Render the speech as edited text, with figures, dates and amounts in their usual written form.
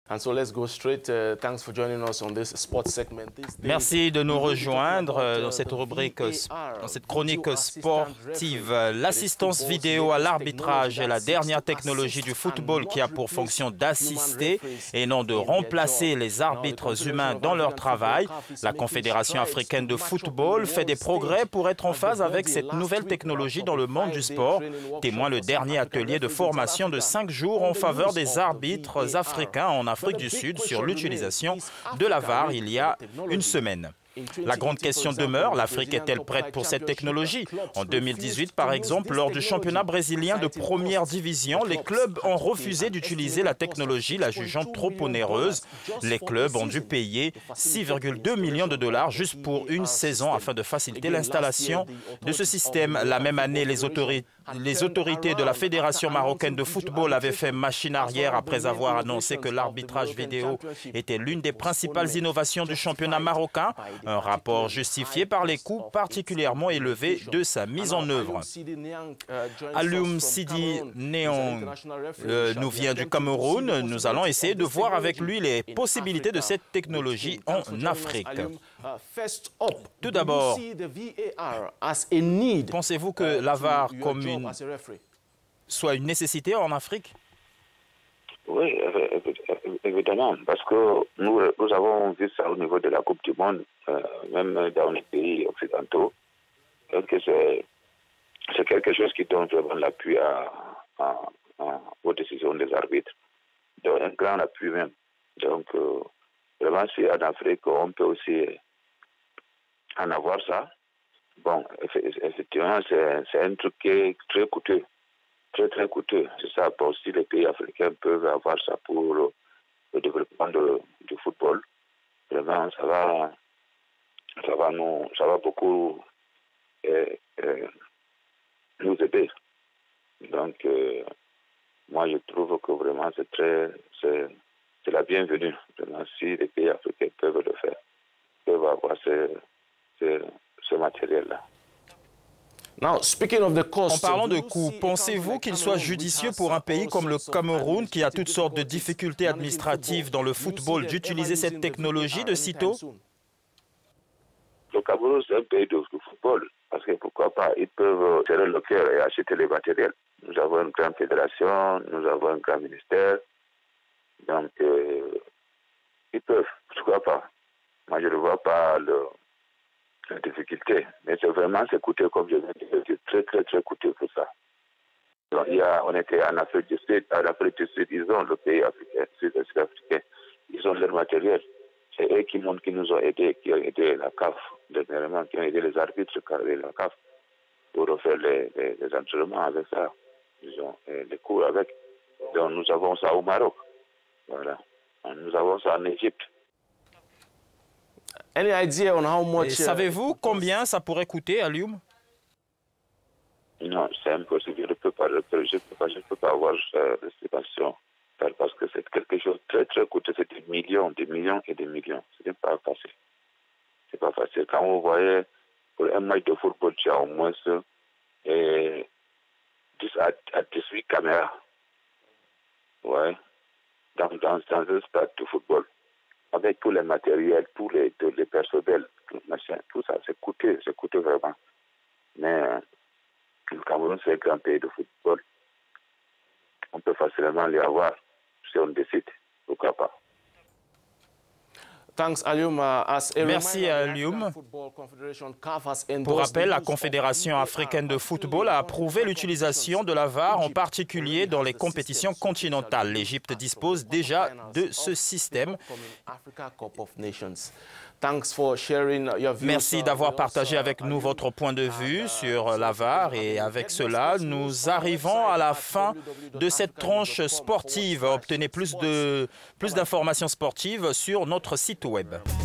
Merci de nous rejoindre dans cette rubrique, dans cette chronique sportive. L'assistance vidéo à l'arbitrage est la dernière technologie du football qui a pour fonction d'assister et non de remplacer les arbitres humains dans leur travail. La Confédération africaine de football fait des progrès pour être en phase avec cette nouvelle technologie dans le monde du sport. Témoin le dernier atelier de formation de 5 jours en faveur des arbitres africains en Afrique du Sud sur l'utilisation de la VAR il y a une semaine. La grande question demeure, l'Afrique est-elle prête pour cette technologie? En 2018, par exemple, lors du championnat brésilien de première division, les clubs ont refusé d'utiliser la technologie, la jugeant trop onéreuse. Les clubs ont dû payer 6,2 millions de dollars juste pour une saison afin de faciliter l'installation de ce système. La même année, les autorités de la Fédération marocaine de football avaient fait machine arrière après avoir annoncé que l'arbitrage vidéo était l'une des principales innovations du championnat marocain. Un rapport justifié par les coûts particulièrement élevés de sa mise en œuvre. Alioum Sidi Neong nous vient du Cameroun. Nous allons essayer de voir avec lui les possibilités de cette technologie en Afrique. Tout d'abord, pensez-vous que la VAR soit une nécessité en Afrique? Oui, évidemment, parce que nous avons vu ça au niveau de la Coupe du Monde, même dans les pays occidentaux, que c'est quelque chose qui donne vraiment l'appui aux décisions des arbitres, donc un grand appui même. Donc, vraiment, si en Afrique, on peut aussi en avoir ça, bon, effectivement, c'est un truc qui est très coûteux. Très coûteux. C'est ça, pour si les pays africains peuvent avoir ça pour le développement du football. Vraiment, ça va beaucoup nous aider. Donc, moi, je trouve que vraiment, c'est la bienvenue. Vraiment, si les pays africains peuvent le faire, peuvent avoir ce matériel-là. En parlant de coûts, pensez-vous qu'il soit judicieux pour un pays comme le Cameroun, qui a toutes sortes de difficultés administratives dans le football, d'utiliser cette technologie de sitôt? Le Cameroun, c'est un pays de football, parce que pourquoi pas, ils peuvent serrer le cœur et acheter les matériels. Nous avons une grande fédération, nous avons un grand ministère, donc ils peuvent, pourquoi pas. Moi, je ne vois pas la difficulté, mais c'est coûteux, comme je viens de dire, très coûteux pour ça. Donc, on était en Afrique du Sud, ils ont le pays africain, sud-africain, ils ont leur matériel. C'est eux qui nous ont aidés, qui ont aidé la CAF, dernièrement, qui ont aidé les arbitres, la CAF, pour refaire les entraînements avec ça, disons, les cours avec. Donc, nous avons ça au Maroc, voilà. Nous avons ça en Égypte. Savez-vous combien ça pourrait coûter, Alioum? Non, c'est impossible. Je ne peux pas avoir l'estimation parce que c'est quelque chose de très coûteux. C'est des millions et des millions. Ce n'est pas facile. C'est pas facile. Quand vous voyez pour un match de football, tu as au moins 10 à 18 caméras. Ouais. Dans un stade de football. Avec tous les matériels, tous les personnels, tout ça, c'est coûteux vraiment. Mais le Cameroun, c'est un grand pays de football. On peut facilement les avoir si on décide, pourquoi pas. Merci Alioum. Pour rappel, la Confédération africaine de football a approuvé l'utilisation de la VAR, en particulier dans les compétitions continentales. L'Égypte dispose déjà de ce système. Merci d'avoir partagé avec nous votre point de vue sur la VAR, et avec cela, nous arrivons à la fin de cette tranche sportive. Obtenez plus d'informations sportives sur notre site web.